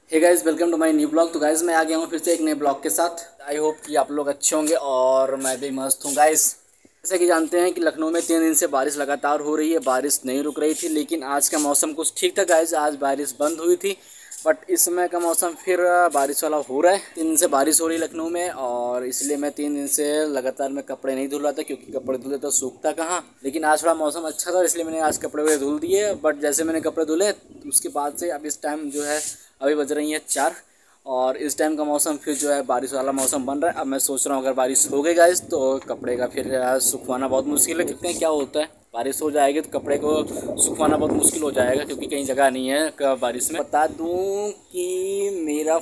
Hey guys, welcome to my new blog. तो guys मैं आ गया हूँ फिर से एक नए ब्लॉग के साथ। आई होप कि आप लोग अच्छे होंगे और मैं भी मस्त हूँ गाइस। जैसे कि जानते हैं कि लखनऊ में 3 दिन से बारिश लगातार हो रही है। बारिश नहीं रुक रही थी, लेकिन आज का मौसम कुछ ठीक था गाइस। आज बारिश बंद हुई थी, बट इस समय का मौसम फिर बारिश वाला हो रहा है। 3 दिन से बारिश हो रही है लखनऊ में, और इसलिए मैं 3 दिन से लगातार मैं कपड़े नहीं धुल रहा था, क्योंकि कपड़े धुले तो सूखता कहाँ। लेकिन आज थोड़ा मौसम अच्छा था, इसलिए मैंने आज कपड़े वगैरह धुल दिए। बट जैसे मैंने कपड़े धुले उसके बाद से अब इस टाइम जो है, अभी बज रही हैं 4, और इस टाइम का मौसम फिर जो है बारिश वाला मौसम बन रहा है। अब मैं सोच रहा हूँ अगर बारिश हो गई गाइस तो कपड़े का फिर सुखवाना बहुत मुश्किल है। देखते हैं क्या होता है। बारिश हो जाएगी तो कपड़े को सुखवाना बहुत मुश्किल हो जाएगा, क्योंकि कहीं जगह नहीं है बारिश में। बता दूँ कि मेरा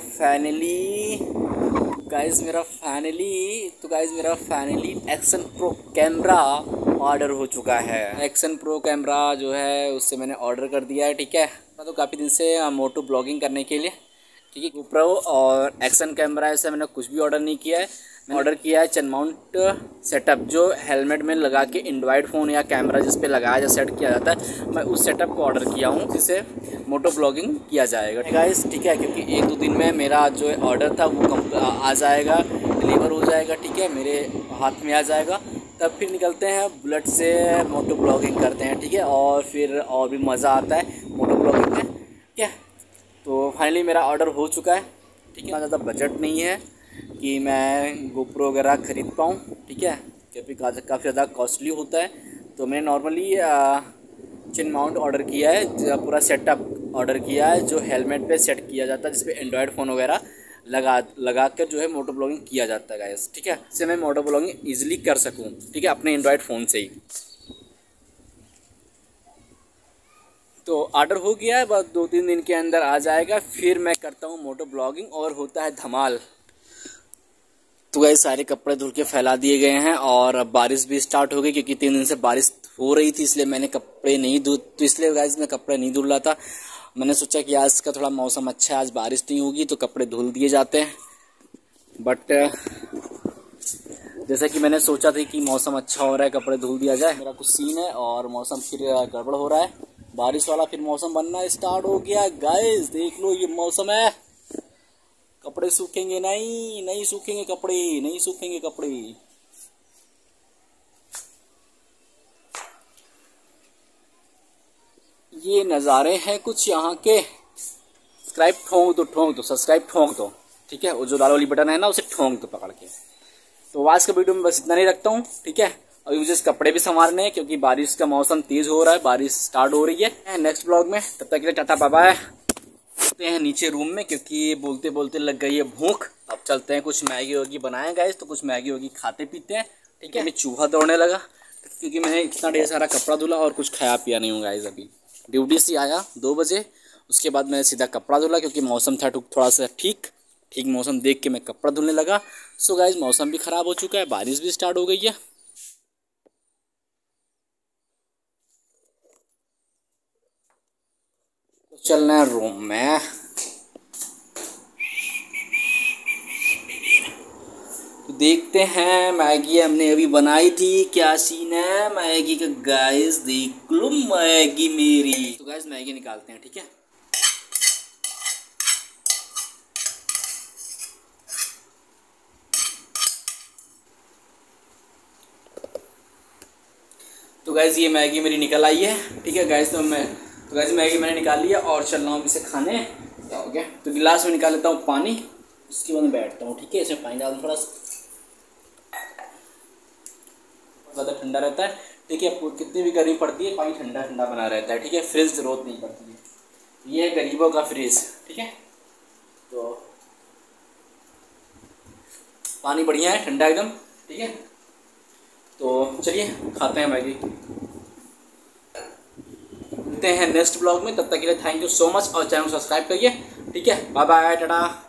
finally action pro camera order हो चुका है। एक्शन प्रो कैमरा जो है उससे मैंने ऑर्डर कर दिया है। ठीक है, मैं तो काफ़ी दिन से मोटो ब्लॉगिंग करने के लिए, ठीक है, GoPro और एक्शन कैमरा, ऐसे मैंने कुछ भी ऑर्डर नहीं किया है। मैंने ऑर्डर किया है चेन माउंट सेटअप, जो हेलमेट में लगा के एंड्रॉयड फ़ोन या कैमरा जिस पे लगाया या सेट किया जाता है, मैं उस सेटअप को ऑर्डर किया हूँ, जिससे मोटो ब्लॉगिंग किया जाएगा गाइस। ठीक है, क्योंकि 1-2 दिन में मेरा जो ऑर्डर था वो आ जाएगा, डिलीवर हो जाएगा। ठीक है, मेरे हाथ में आ जाएगा। तब फिर निकलते हैं बुलेट से मोटो ब्लॉगिंग करते हैं। ठीक है, और फिर और भी मज़ा आता है मोटो ब्लॉगिंग में। ठीक है, तो फाइनली मेरा ऑर्डर हो चुका है। ठीक है, ज़्यादा बजट नहीं है कि मैं GoPro वगैरह ख़रीद पाऊँ। ठीक है, क्योंकि काफ़ी ज़्यादा कॉस्टली होता है। तो मैंने नॉर्मली चिन माउंट ऑर्डर किया है, पूरा सेटअप ऑर्डर किया है, जो हेलमेट पे सेट किया जाता है, जिस पे एंड्रॉयड फ़ोन वगैरह लगा कर जो है मोटो ब्लॉगिंग किया जाता है गाइस। ठीक है, इससे मैं मोटो ब्लॉगिंग ईजिली कर सकूँ। ठीक है, अपने एंड्रॉयड फ़ोन से ही। तो ऑर्डर हो गया है, बस 2-3 दिन के अंदर आ जाएगा। फिर मैं करता हूँ मोटो ब्लॉगिंग और होता है धमाल। तो गाइस सारे कपड़े धुल के फैला दिए गए हैं, और अब बारिश भी स्टार्ट हो गई, क्योंकि 3 दिन से बारिश हो रही थी, इसलिए मैंने कपड़े नहीं धुल तो इसलिए गाइस मैं कपड़े नहीं धुल रहा था। मैंने सोचा कि आज का थोड़ा मौसम अच्छा है, आज बारिश नहीं होगी तो कपड़े धुल दिए जाते हैं। बट जैसा कि मैंने सोचा था कि मौसम अच्छा हो रहा है, कपड़े धुल दिया जाए, मेरा कुछ सीन है और मौसम फिर गड़बड़ हो रहा है। बारिश वाला फिर मौसम बनना स्टार्ट हो गया गाइस। देख लो, ये मौसम है, कपड़े सूखेंगे नहीं सूखेंगे कपड़े। ये नज़ारे हैं कुछ यहाँ के। सब्सक्राइब ठोंक दो सब्सक्राइब ठोंक दो। ठीक है, वो जो लाल वाली बटन है ना, उसे ठोंक दो पकड़ के। तो आज का वीडियो में बस इतना नहीं रखता हूँ। ठीक है, अभी मुझे कपड़े भी संवारने हैं, क्योंकि बारिश का मौसम तेज हो रहा है, बारिश स्टार्ट हो रही है। नेक्स्ट ब्लॉग में, तब तक के लिए टाटा बाय बाय। चलते हैं नीचे रूम में, क्योंकि बोलते बोलते लग गई है भूख। अब चलते हैं, कुछ मैगी वैगी बनाए गाइस, तो कुछ मैगी वैगी खाते पीते हैं। ठीक है, मैं चूहा दौड़ने लगा, क्योंकि मैंने इतना ढेर सारा कपड़ा धुला और कुछ खाया पिया नहीं हूँ गाइस। अभी ड्यूटी से आया 2 बजे, उसके बाद मैंने सीधा कपड़ा धुला, क्योंकि मौसम था थोड़ा सा ठीक मौसम देख के मैं कपड़ा धुलने लगा। सो गाइस मौसम भी ख़राब हो चुका है, बारिश भी स्टार्ट हो गई है। तो चलना है रूम में। तो देखते हैं, मैगी हमने अभी बनाई थी, क्या सीन है मैगी का गाइस। देख लो मैगी मेरी। तो गाइस मैगी निकालते हैं। ठीक है, तो गाइस ये मैगी मेरी निकल आई है। ठीक है गाइस, तो गाइस मैगी मैंने निकाल लिया और चल रहा हूँ इसे खाने। क्या हो गया, तो गिलास में निकाल लेता हूँ पानी, उसके बाद मैं बैठता हूँ। ठीक है, इसमें पानी डाल दूँ थोड़ा सा, ज़्यादा ठंडा रहता है। ठीक है, कितनी भी गर्मी पड़ती है, पानी ठंडा ठंडा बना रहता है। ठीक है, फ्रिज ज़रूरत नहीं पड़ती है, ये है गरीबों का फ्रिज। ठीक है, तो पानी बढ़िया है, ठंडा एकदम। ठीक है, तो चलिए खाते हैं मैगी, मिलते हैं नेक्स्ट ब्लॉग में। तब तक के लिए थैंक यू सो मच, और चैनल को सब्सक्राइब करिए। ठीक है, बाय बाय, टाटा।